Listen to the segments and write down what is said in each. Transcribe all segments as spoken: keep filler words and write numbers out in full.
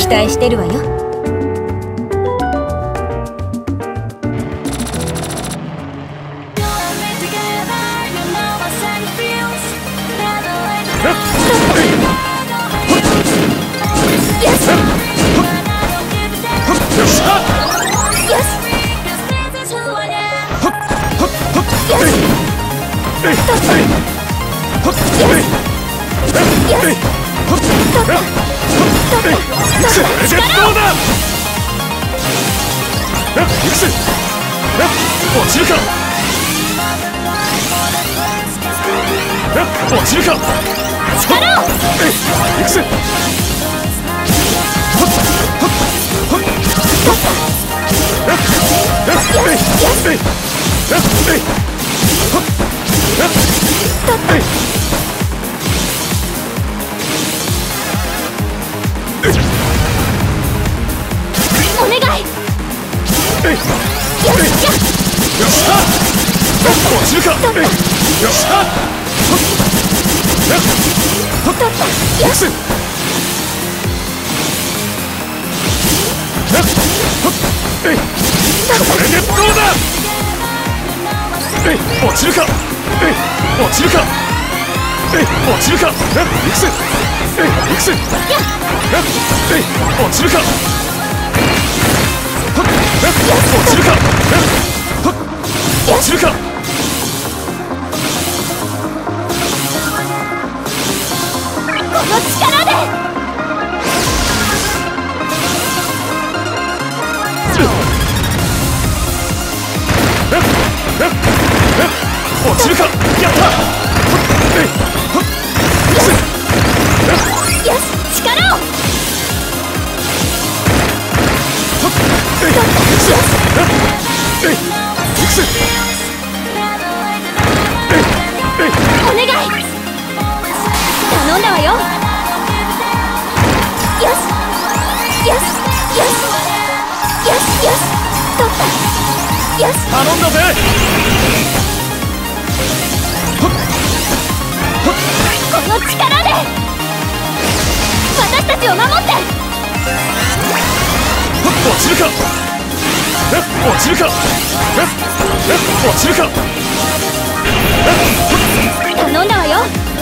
期待してるわよ。 落ちるか落ちるか力を行くぜお願い。よしよっしゃ落ちるかよっしゃ行くぜこれでどうだ落ちるか落ちるか落ちるか行くぜ行くぜ落ちるか落ちるか落ちるかこの力で落ちるかやったよし力を行くぜお願い。頼んだわよ。よしよしよしよしよし取ったよし頼んだぜこの力で私たちを守って落ちるか落ちるか落ちるか頼んだわよ。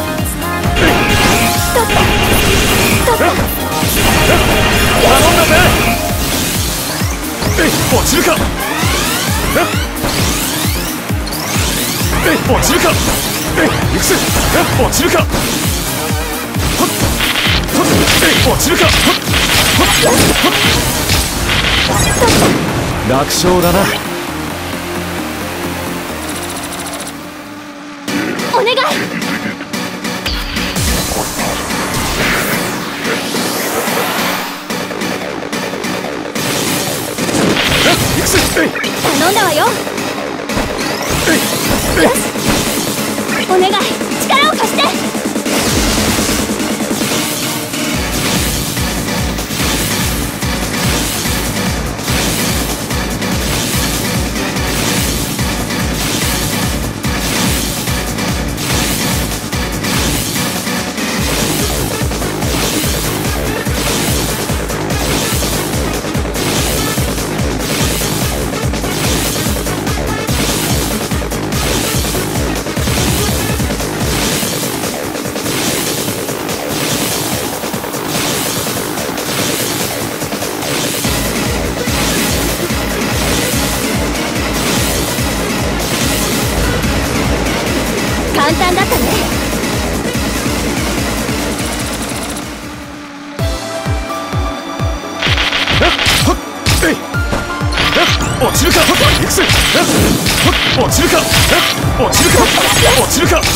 取った取った頼んだぜ落ちるか落ちるか行くぜ落ちるか落ちるか楽勝だなお願い。 行くぜ頼んだわよ。よしお願い力を貸して簡単だったね。 落ちるか行くぜ落ちるか落ちるか落ちるか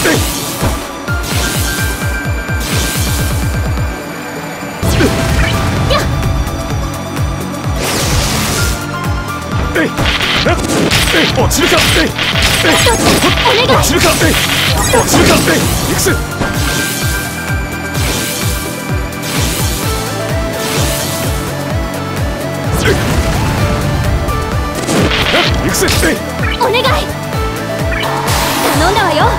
落ちるかお願い落ちるか落ちるか行くぜ行くぜお願い頼んだわよ。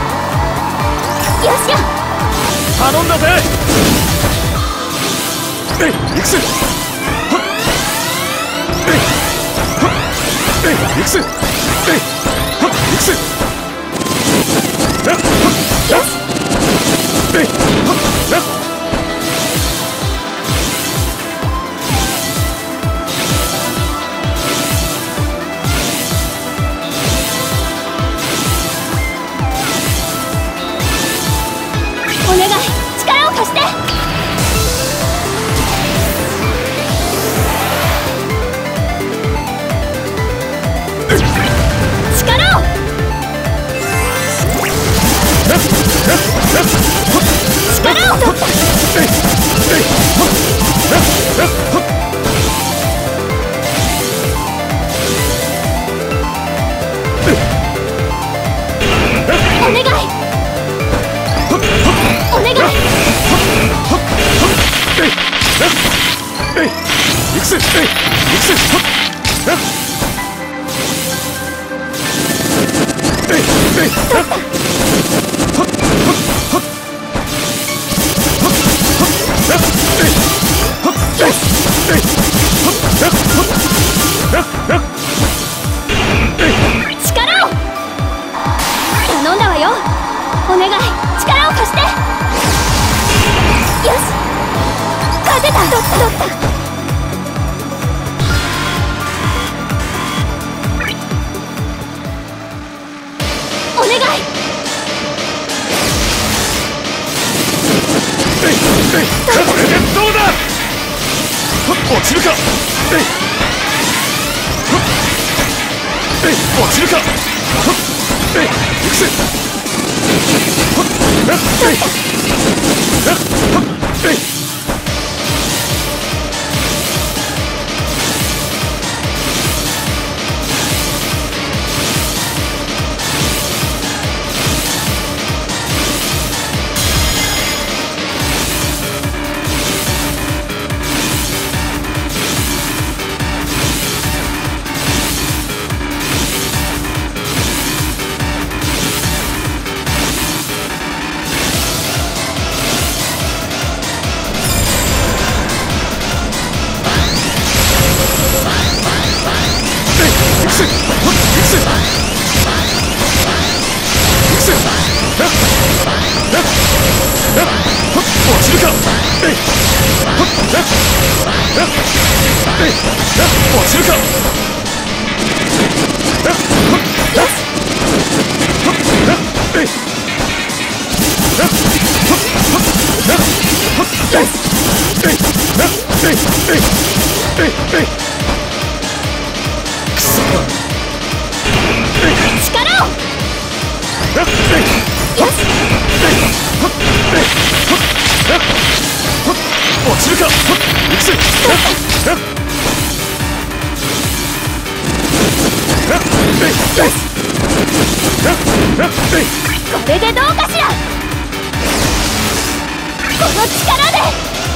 よっしゃ頼んだぜえい行くぜ。はっえいはっえい行くぜ。えいはっ行くぜ。えっはっえっえいはっえっお願い、力を貸して。力を。力を取った。お願い。お願い。 えい行くぜ。えい行くぜ。はっえいえいはっはっはっはっはっえいはっえいえいはっはっはっえい力を。頼んだわよ。お願い、力を貸して。よし、勝てた。取った取った。お願い。 えいえいこれでどうだ。はっ落ちるか。えいはっえい落ちるか。はっえい行くぜ。はっえいはっえいこれでどうかしら。この力で。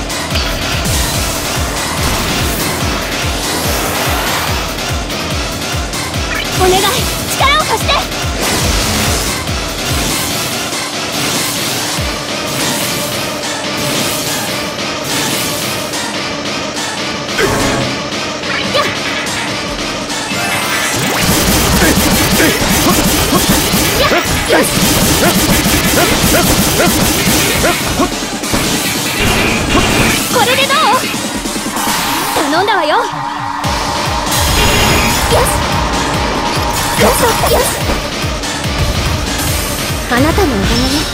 お願い、力を貸して。やっよし。これでどう。頼んだわよ。よしよしよし。あなたのおかげね。